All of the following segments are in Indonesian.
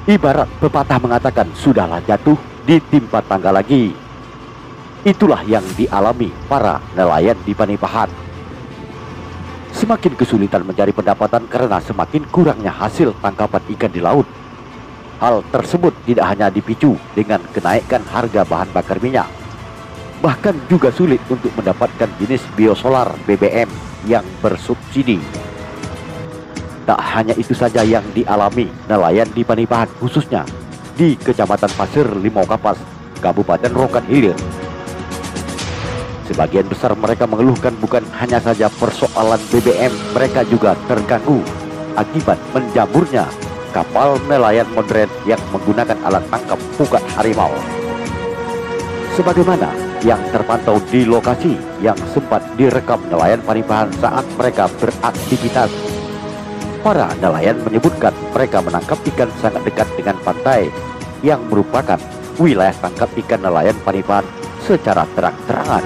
Ibarat pepatah mengatakan, sudahlah jatuh, ditimpa tangga lagi. Itulah yang dialami para nelayan di Panipahan. Semakin kesulitan mencari pendapatan karena semakin kurangnya hasil tangkapan ikan di laut. Hal tersebut tidak hanya dipicu dengan kenaikan harga bahan bakar minyak, bahkan juga sulit untuk mendapatkan jenis biosolar BBM yang bersubsidi. Tak hanya itu saja yang dialami nelayan di Panipahan, khususnya di Kecamatan Pasir Limau Kapas, Kabupaten Rokan Hilir. Sebagian besar mereka mengeluhkan bukan hanya saja persoalan BBM, mereka juga terganggu akibat menjamurnya kapal nelayan modern yang menggunakan alat tangkap pukat harimau. Sebagaimana yang terpantau di lokasi yang sempat direkam nelayan Panipahan saat mereka beraktivitas. Para nelayan menyebutkan mereka menangkap ikan sangat dekat dengan pantai yang merupakan wilayah tangkap ikan nelayan Panipahan secara terang-terangan.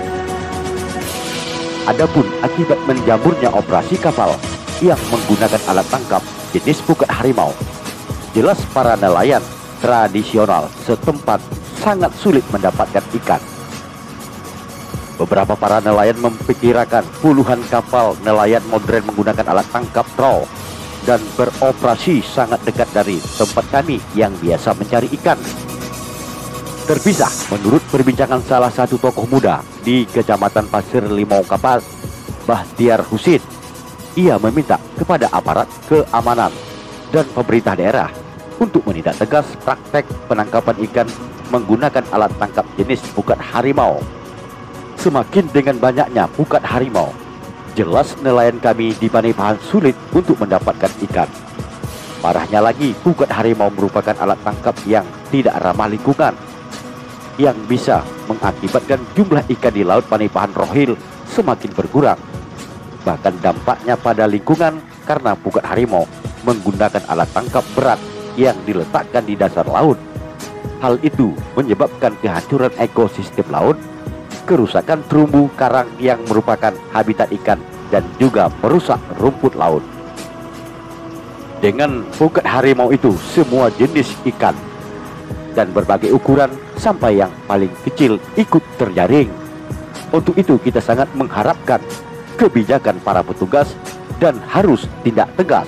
Adapun akibat menjamurnya operasi kapal yang menggunakan alat tangkap jenis pukat harimau, jelas para nelayan tradisional setempat sangat sulit mendapatkan ikan. Beberapa para nelayan memperkirakan puluhan kapal nelayan modern menggunakan alat tangkap trawl dan beroperasi sangat dekat dari tempat kami yang biasa mencari ikan. Terpisah, menurut perbincangan salah satu tokoh muda di Kecamatan Pasir Limau Kapas, Bahtiar Husin, ia meminta kepada aparat keamanan dan pemerintah daerah untuk menindak tegas praktek penangkapan ikan menggunakan alat tangkap jenis pukat harimau. Semakin dengan banyaknya pukat harimau, jelas nelayan kami di Panipahan sulit untuk mendapatkan ikan. Parahnya lagi, pukat harimau merupakan alat tangkap yang tidak ramah lingkungan, yang bisa mengakibatkan jumlah ikan di laut Panipahan Rohil semakin berkurang. Bahkan dampaknya pada lingkungan karena pukat harimau menggunakan alat tangkap berat yang diletakkan di dasar laut. Hal itu menyebabkan kehancuran ekosistem laut, kerusakan terumbu karang yang merupakan habitat ikan, dan juga merusak rumput laut. Dengan pukat harimau itu, semua jenis ikan dan berbagai ukuran sampai yang paling kecil ikut terjaring. Untuk itu kita sangat mengharapkan kebijakan para petugas dan harus tindak tegas.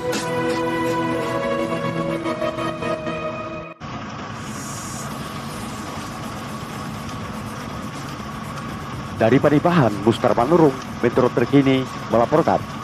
Dari Panipahan, Mustar Manurung, Metro Terkini melaporkan.